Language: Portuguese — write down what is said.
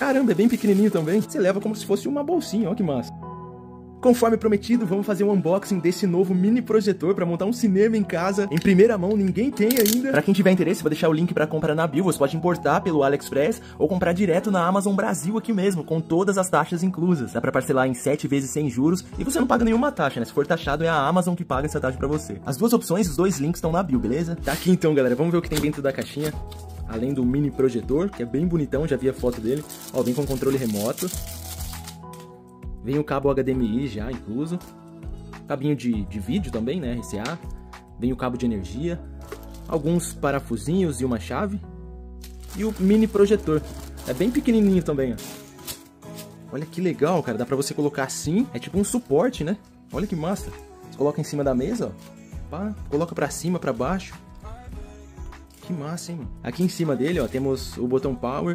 Caramba, é bem pequenininho também. Você leva como se fosse uma bolsinha, ó que massa. Conforme prometido, vamos fazer um unboxing desse novo mini projetor para montar um cinema em casa, em primeira mão, ninguém tem ainda. Para quem tiver interesse, vou deixar o link para compra na bio, você pode importar pelo AliExpress ou comprar direto na Amazon Brasil aqui mesmo, com todas as taxas inclusas. Dá para parcelar em 7 vezes sem juros e você não paga nenhuma taxa, né? Se for taxado, é a Amazon que paga essa taxa para você. As duas opções, os dois links estão na bio, beleza? Tá aqui então, galera, vamos ver o que tem dentro da caixinha. Além do mini projetor, que é bem bonitão, já vi a foto dele. Ó, vem com controle remoto. Vem o cabo HDMI já incluso, cabinho de vídeo também, né, RCA, vem o cabo de energia, alguns parafusinhos e uma chave, e o mini projetor, é bem pequenininho também, ó. Olha que legal, cara, dá pra você colocar assim, é tipo um suporte, né, olha que massa, você coloca em cima da mesa, ó, pá, coloca pra cima, pra baixo, que massa, hein, mano. Aqui em cima dele, ó, temos o botão power,